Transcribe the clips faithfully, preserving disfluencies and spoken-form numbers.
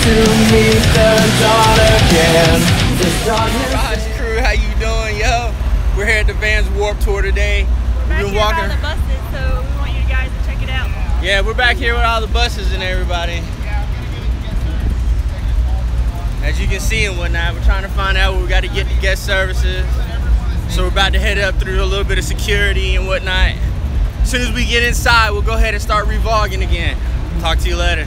to meet the dawn again. Ryze crew, how you doing, yo? We're here at the Vans Warped Tour today. We're back We've been here walking. by the buses, so we want you guys to check it out. Yeah, we're back here with all the buses and everybody. As you can see and whatnot, we're trying to find out where we got to get the guest services. So we're about to head up through a little bit of security and whatnot. As soon as we get inside, we'll go ahead and start revogging again. Talk to you later.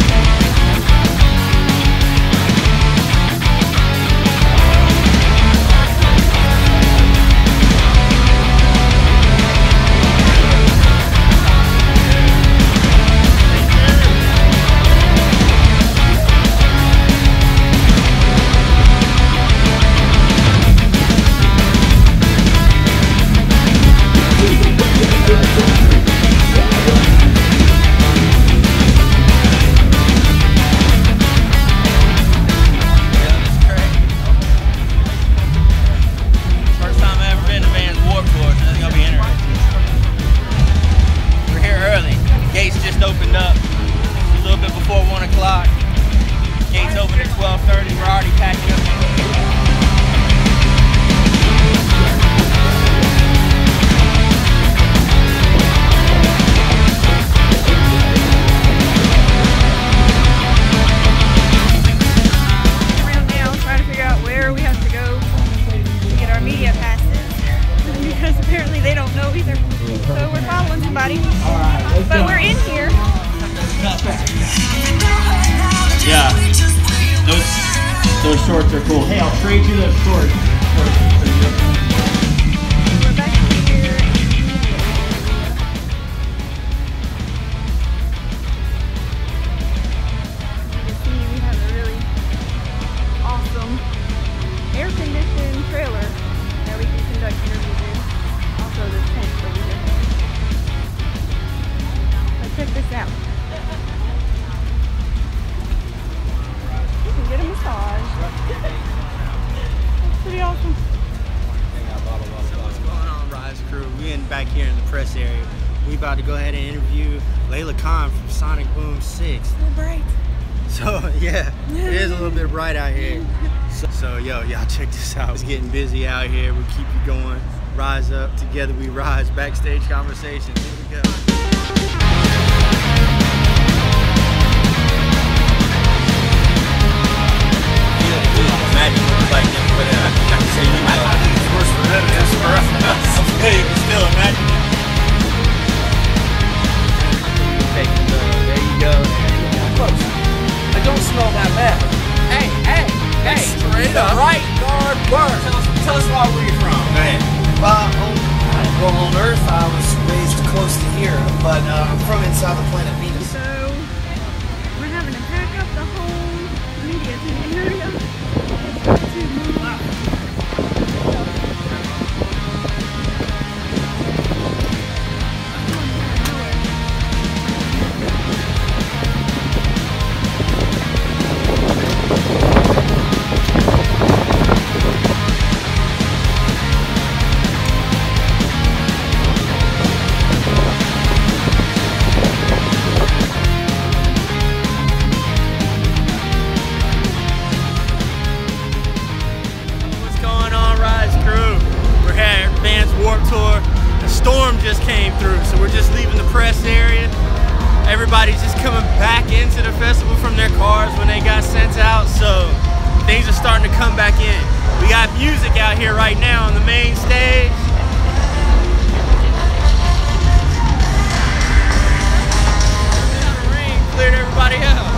Opened up a little bit before one o'clock. Gates open at twelve thirty. We're already packing up. Around now, trying to figure out where we have to go to get our media passes because apparently they don't know either. So we're following somebody. But we're in here. Yeah. Those those shorts are cool. Hey, I'll trade you those shorts. We're back here. You can see we have a really awesome air-conditioned trailer that we can conduct interviews in. Also, this tent over here. Check this out. You can get a massage. That's pretty awesome. So what's going on, Ryze crew? We in back here in the press area. We about to go ahead and interview Layla Khan from Sonic Boom six. So bright. So yeah, it is a little bit bright out here. So, so yo, y'all check this out. It's getting busy out here. We'll keep you going. Rise up, together we rise. Backstage conversations. Here we go. Imagine like but uh, I can say you know it's worse for them than it's for us. Hey, you can still imagine. Taking the, there you go. Close. I don't smell that bad. Hey, hey, hey. Straight up. Right guard burn. Tell us, tell us where where you're from. Go ahead. Well, on, well, on Earth, I was raised close to here, but uh, I'm from inside the planet Venus. So we're having to pack up the whole media area to move up. Storm just came through, so we're just leaving the press area. Everybody's just coming back into the festival from their cars when they got sent out, so things are starting to come back in. We got music out here right now on the main stage. The rain cleared everybody out.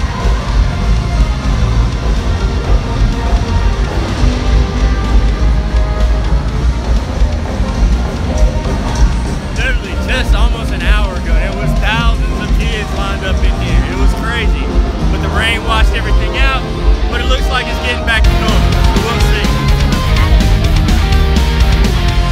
Just almost an hour ago, there was thousands of kids lined up in here. It was crazy, but the rain washed everything out. But it looks like it's getting back to normal, so we'll see.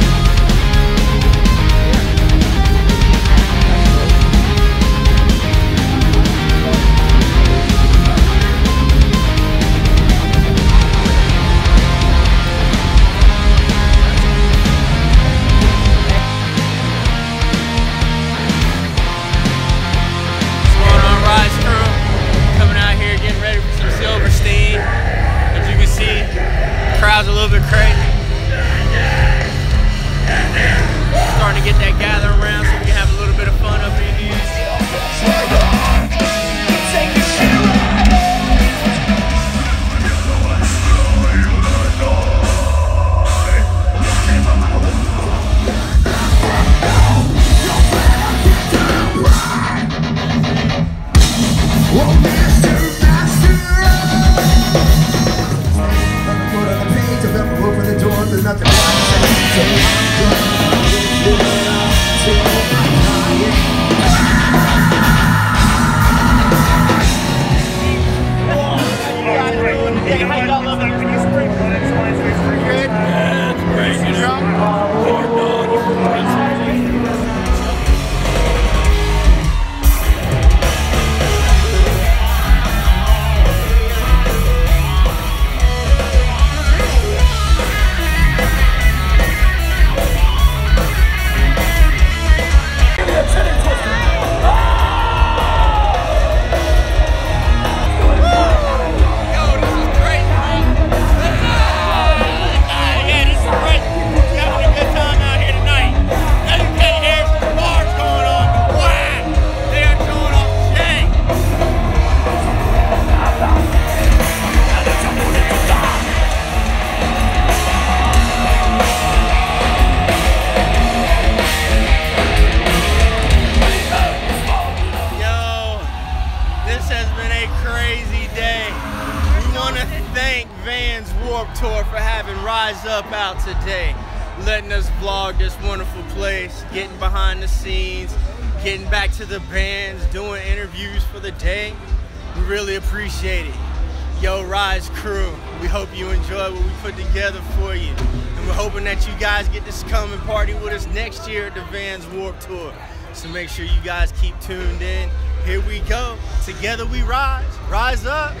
Tour for having Ryze-Up out today, letting us vlog this wonderful place, getting behind the scenes, getting back to the bands, doing interviews for the day. We really appreciate it. Yo, Ryze crew, we hope you enjoy what we put together for you. And we're hoping that you guys get to come and party with us next year at the Vans Warped Tour. So make sure you guys keep tuned in. Here we go. Together we rise. Rise up.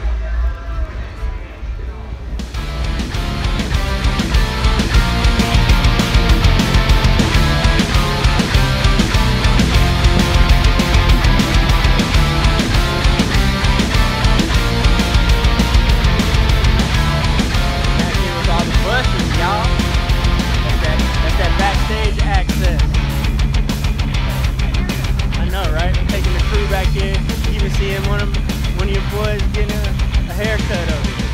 Backstage access. I know, right? I'm taking the crew back in, even seeing one of one of your boys getting a, a haircut over here.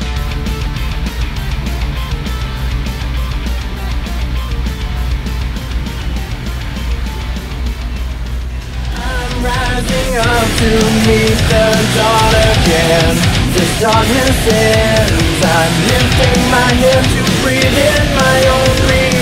I'm rising up to meet the dawn again. This darkness ends. I'm lifting my head to breathe in my own dream.